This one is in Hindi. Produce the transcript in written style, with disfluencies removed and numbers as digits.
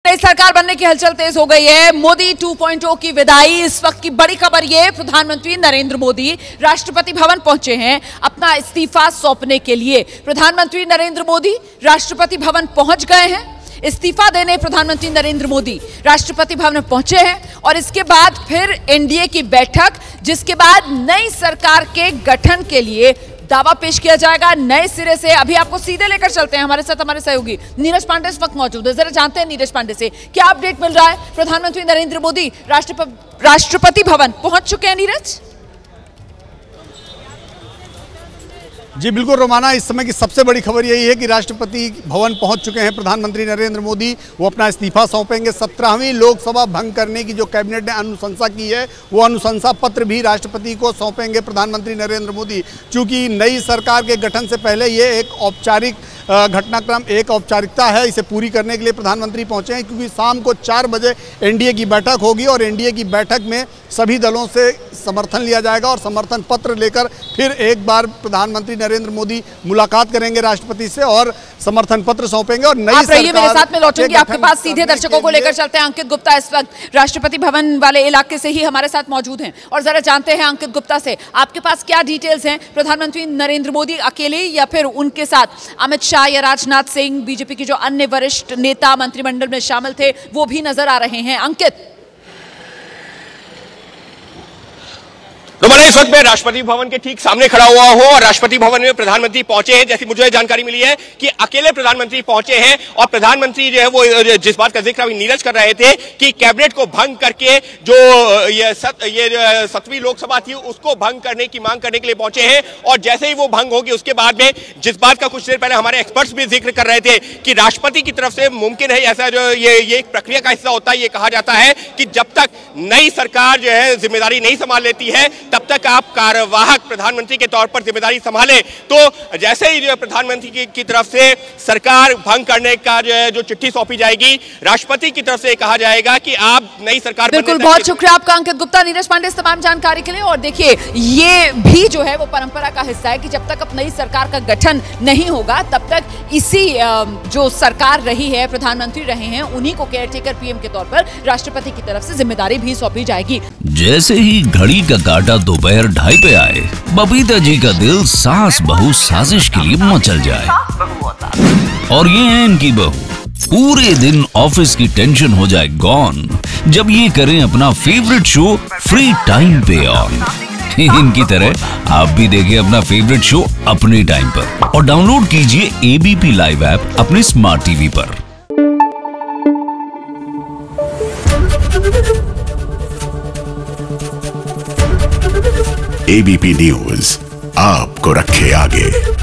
नई सरकार बनने की हलचल तेज हो गई है। मोदी 2.0 की विदाई। इस वक्त की बड़ी खबर ये, प्रधानमंत्री नरेंद्र मोदी राष्ट्रपति भवन पहुंचे हैं अपना इस्तीफा सौंपने के लिए। प्रधानमंत्री नरेंद्र मोदी राष्ट्रपति भवन पहुंच गए हैं। इस्तीफा देने प्रधानमंत्री नरेंद्र मोदी राष्ट्रपति भवन पहुंचे हैं और इसके बाद फिर एनडीए की बैठक, जिसके बाद नई सरकार के गठन के लिए दावा पेश किया जाएगा नए सिरे से। अभी आपको सीधे लेकर चलते हैं, हमारे साथ हमारे सहयोगी नीरज पांडे इस वक्त मौजूद है। जरा जानते हैं नीरज पांडे से क्या अपडेट मिल रहा है। प्रधानमंत्री नरेंद्र मोदी राष्ट्रपति भवन पहुंच चुके हैं। नीरज जी बिल्कुल रोमाना, इस समय की सबसे बड़ी खबर यही है कि राष्ट्रपति भवन पहुंच चुके हैं प्रधानमंत्री नरेंद्र मोदी। वो अपना इस्तीफा सौंपेंगे। 17वीं लोकसभा भंग करने की जो कैबिनेट ने अनुशंसा की है, वो अनुशंसा पत्र भी राष्ट्रपति को सौंपेंगे प्रधानमंत्री नरेंद्र मोदी। चूंकि नई सरकार के गठन से पहले ये एक औपचारिक घटनाक्रम, एक औपचारिकता है, इसे पूरी करने के लिए प्रधानमंत्री पहुंचे हैं। क्योंकि शाम को 4 बजे एनडीए की बैठक होगी और एनडीए की बैठक में सभी दलों से समर्थन लिया जाएगा और समर्थन पत्र लेकर फिर एक बार प्रधानमंत्री नरेंद्र मोदी मुलाकात करेंगे राष्ट्रपति से और समर्थन पत्र सौंपेंगे। और नई सरकार मेरे साथ में लौटूंगी आपके पास, सीधे दर्शकों को लेकर चलते हैं। अंकित गुप्ता इस वक्त राष्ट्रपति भवन वाले इलाके से ही हमारे साथ मौजूद हैं और जरा जानते हैं अंकित गुप्ता से, आपके पास क्या डिटेल्स हैं। प्रधानमंत्री नरेंद्र मोदी अकेले या फिर उनके साथ अमित शाह या राजनाथ सिंह, बीजेपी के जो अन्य वरिष्ठ नेता मंत्रिमंडल में शामिल थे, वो भी नजर आ रहे हैं। अंकित रोमाना, इस वक्त मैं राष्ट्रपति भवन के ठीक सामने खड़ा हुआ हूं और राष्ट्रपति भवन में प्रधानमंत्री पहुंचे हैं। जैसी मुझे जानकारी मिली है कि अकेले प्रधानमंत्री पहुंचे हैं और प्रधानमंत्री जो है वो जिस बात का जिक्र अभी नीरज कर रहे थे कि कैबिनेट को भंग करके जो ये 7वीं लोकसभा थी उसको भंग करने की मांग करने के लिए पहुंचे हैं। और जैसे ही वो भंग होगी उसके बाद में जिस बात का कुछ देर पहले हमारे एक्सपर्ट्स भी जिक्र कर रहे थे कि राष्ट्रपति की तरफ से मुमकिन है, ऐसा जो ये एक प्रक्रिया का हिस्सा होता है, ये कहा जाता है कि जब तक नई सरकार जो है जिम्मेदारी नहीं संभाल लेती है तब तक आप कार्यवाहक प्रधानमंत्री के तौर पर जिम्मेदारी संभाले। तो जैसे ही जो प्रधानमंत्री की तरफ से सरकार भंग करने का जो है जो चिट्ठी सौंपी जाएगी, राष्ट्रपति की तरफ से कहा जाएगा कि आप नई सरकार। बिल्कुल, बहुत शुक्रिया आपका अंकित गुप्ता। नीरज पांडे इस तमाम जानकारी के लिए। और देखिए, ये भी जो है वो परंपरा का हिस्सा है कि जब तक अब नई सरकार का गठन नहीं होगा तब तक इसी जो सरकार रही है, प्रधानमंत्री रहे हैं, उन्हीं को केयरटेकर पीएम के तौर पर राष्ट्रपति की तरफ से जिम्मेदारी भी सौंपी जाएगी। जैसे ही घड़ी का काटा दोपहर 2:30 पे आए, बबीता जी का दिल सास बहू साजिश के लिए मचल जाए। और ये है इनकी बहू, पूरे दिन ऑफिस की टेंशन हो जाए गॉन जब ये करें अपना फेवरेट शो फ्री टाइम पे ऑन। इनकी तरह आप भी देखिए अपना फेवरेट शो अपने टाइम पर और डाउनलोड कीजिए एबीपी लाइव ऐप अपने स्मार्ट टीवी पर। एबीपी न्यूज आपको रखे आगे।